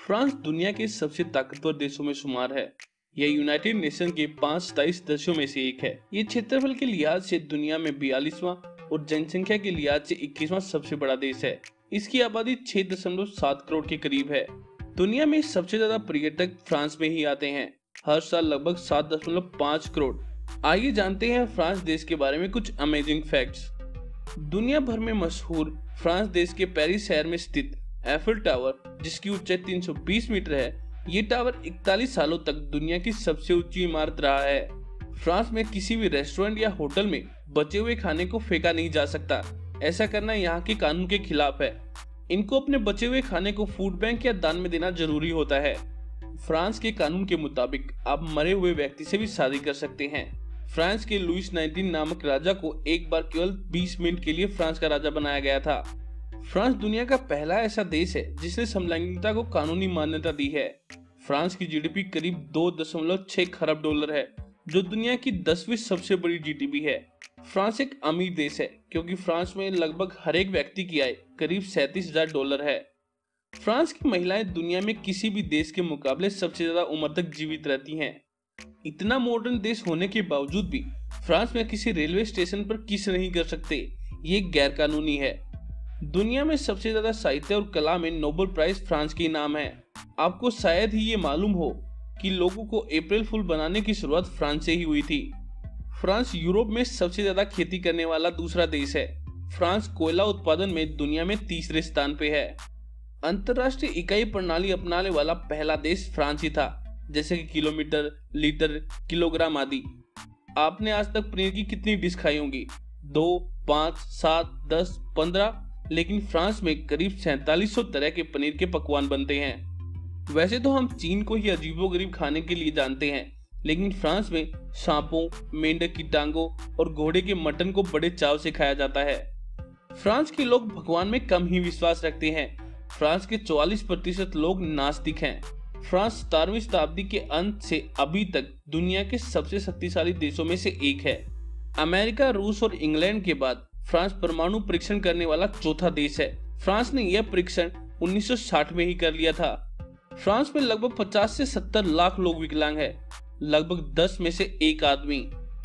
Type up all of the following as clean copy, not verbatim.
France दुनिया के सबसे ताकतवर देशों में शुमार है। यह यूनाइटेड नेशन के 5 स्थायी सदस्यों में से एक है। ये क्षेत्रफल के लिहाज से दुनिया में 42वां और जनसंख्या के लिहाज से 21वां सबसे बड़ा देश है। इसकी आबादी 6.7 करोड़ के करीब है। दुनिया में सबसे ज्यादा पर्यटक फ्रांस में ही आते हैं, हर साल लगभग 7.5 करोड़। आइए जानते हैं फ्रांस देश के बारे में कुछ अमेजिंग फैक्ट्स। दुनिया भर में मशहूर फ्रांस देश के पेरिस शहर में स्थित एफिल टावर, जिसकी ऊंचाई 320 मीटर है, ये टावर 41 सालों तक दुनिया की सबसे ऊंची इमारत रहा है। फ्रांस में किसी भी रेस्टोरेंट या होटल में बचे हुए खाने को फेंका नहीं जा सकता। ऐसा करना यहाँ के कानून के खिलाफ है। इनको अपने बचे हुए खाने को फूड बैंक या दान में देना जरूरी होता है। फ्रांस के कानून के मुताबिक आप मरे हुए व्यक्ति से भी शादी कर सकते हैं। फ्रांस के लुईस 19 नामक राजा को एक बार केवल 20 मिनट के लिए फ्रांस का राजा बनाया गया था। फ्रांस दुनिया का पहला ऐसा देश है जिसने समलैंगिकता को कानूनी मान्यता दी है। फ्रांस की जीडीपी करीब 2.6 खरब डॉलर है, जो दुनिया की 10वीं सबसे बड़ी जीडीपी है। फ्रांस एक अमीर देश है क्योंकि फ्रांस में लगभग हर एक व्यक्ति की आय करीब 37,000 डॉलर है। फ्रांस की महिलाएं दुनिया में किसी भी देश के मुकाबले सबसे ज्यादा उम्र तक जीवित रहती हैं। इतना मॉडर्न देश होने के बावजूद भी फ्रांस में किसी रेलवे स्टेशन पर किस नहीं कर सकते, ये गैर कानूनी है। दुनिया में सबसे ज्यादा साहित्य और कला में नोबेल प्राइज फ्रांस के नाम है। आपको शायद ही ये मालूम हो कि लोगों को अप्रैल फूल बनाने की शुरुआत फ्रांस से ही हुई थी। फ्रांस यूरोप में सबसे ज्यादा खेती करने वाला दूसरा देश है। फ्रांस कोयला उत्पादन में दुनिया में तीसरे स्थान पे है। अंतरराष्ट्रीय इकाई प्रणाली अपनाने वाला पहला देश फ्रांस ही था, जैसे कि किलोमीटर, लीटर, किलोग्राम आदि। आपने आज तक पनीर की कितनी डिश खाई होंगी? 2, 5, 7, 10, 15, लेकिन फ्रांस में करीब 4700 तरह के पनीर के पकवान बनते हैं। वैसे तो हम चीन को ही अजीबोगरीब खाने के लिए जानते हैं, लेकिन फ्रांस में सांपों, मेंढक की टांगों और घोड़े के मटन को बड़े चाव से खाया जाता है। फ्रांस के लोग भगवान में कम ही विश्वास रखते हैं। फ्रांस के 44% लोग नास्तिक हैं। फ्रांस 17वीं शताब्दी के अंत से अभी तक दुनिया के सबसे शक्तिशाली देशों में से एक है। अमेरिका, रूस और इंग्लैंड के बाद फ्रांस परमाणु परीक्षण करने वाला चौथा देश है। फ्रांस ने यह परीक्षण 1960 में ही कर लिया था। फ्रांस में लगभग 50 से 70 लाख लोग विकलांग हैं, लगभग 10 में से एक आदमी।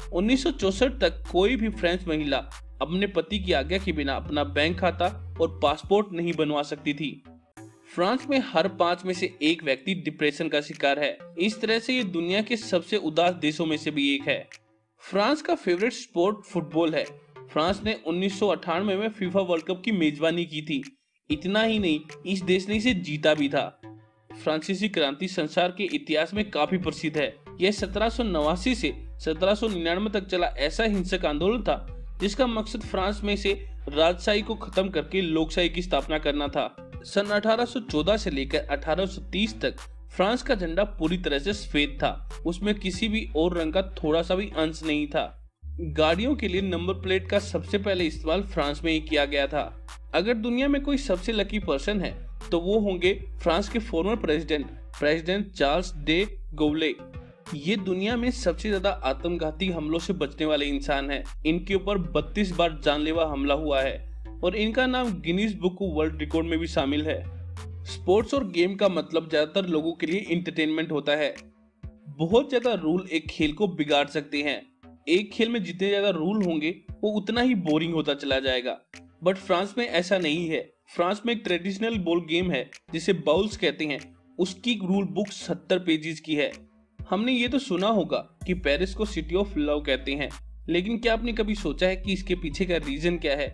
1964 तक कोई भी फ्रेंच महिला अपने पति की आज्ञा के बिना अपना बैंक खाता और पासपोर्ट नहीं बनवा सकती थी। फ्रांस में हर 5 में से एक व्यक्ति डिप्रेशन का शिकार है। इस तरह से ये दुनिया के सबसे उदास देशों में से भी एक है। फ्रांस का फेवरेट स्पोर्ट फुटबॉल है। फ्रांस ने 1998 में फीफा वर्ल्ड कप की मेजबानी की थी। इतना ही नहीं, इस देश ने इसे जीता भी था। फ्रांसीसी क्रांति संसार के इतिहास में काफी प्रसिद्ध है। यह 1789 से 1799 तक चला ऐसा हिंसक आंदोलन था जिसका मकसद फ्रांस में से राजशाही को खत्म करके लोकशाही की स्थापना करना था। सन 1814 से लेकर 1830 तक फ्रांस का झंडा पूरी तरह से सफेद था। उसमें किसी भी और रंग का थोड़ा सा भी अंश नहीं था। गाड़ियों के लिए नंबर प्लेट का सबसे पहले इस्तेमाल फ्रांस में ही किया गया था। अगर दुनिया में कोई सबसे लकी पर्सन है तो वो होंगे फ्रांस के फॉर्मर प्रेसिडेंट चार्ल्स डे गोले। ये दुनिया में सबसे ज्यादा आत्मघाती हमलों से बचने वाले इंसान हैं। इनके ऊपर 32 बार जानलेवा हमला हुआ है और इनका नाम गिनीज बुक वर्ल्ड रिकॉर्ड में भी शामिल है। स्पोर्ट्स और गेम का मतलब ज्यादातर लोगों के लिए इंटरटेनमेंट होता है। बहुत ज्यादा रूल एक खेल को बिगाड़ सकते हैं। एक खेल में जितने ज्यादा रूल होंगे वो उतना ही बोरिंग होता चला जाएगा, बट फ्रांस में ऐसा नहीं है। फ्रांस में एक ट्रेडिशनल बॉल गेम है जिसे बाउल्स कहते हैं। उसकी रूल बुक 70 पेजेस की है। हमने ये तो सुना होगा कि पेरिस को सिटी ऑफ लव कहते हैं, लेकिन क्या आपने कभी सोचा है कि इसके पीछे का रीजन क्या है?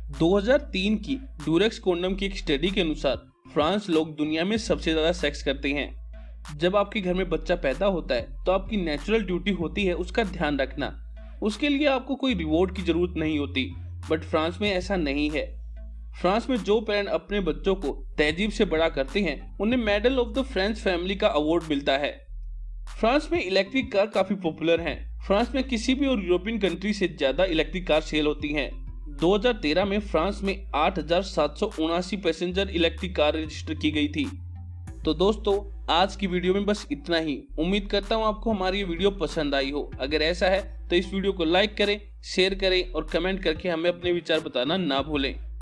2003 की ड्यूरेक्स कॉन्डम की एक स्टडी के अनुसार फ्रांस लोग दुनिया में सबसे ज्यादा सेक्स करते हैं। जब आपके घर में बच्चा पैदा होता है तो आपकी नेचुरल ड्यूटी होती है उसका ध्यान रखना। उसके लिए आपको कोई रिवॉर्ड की जरूरत नहीं होती, बट फ्रांस में ऐसा नहीं है। फ्रांस में जो पेरेंट अपने बच्चों को तहजीब से बड़ा करते हैं उन्हें medal of the French family का अवार्ड मिलता है। फ्रांस में इलेक्ट्रिक कार काफी पॉपुलर हैं। फ्रांस में किसी भी और यूरोपियन कंट्री से ज्यादा इलेक्ट्रिक कार सेल होती हैं। 2013 में फ्रांस में 8,779 पैसेंजर इलेक्ट्रिक कार रजिस्टर की गई थी। तो दोस्तों, आज की वीडियो में बस इतना ही। उम्मीद करता हूँ आपको हमारी ये वीडियो पसंद आई हो। अगर ऐसा है तो इस वीडियो को लाइक करें, शेयर करें और कमेंट करके हमें अपने विचार बताना ना भूलें।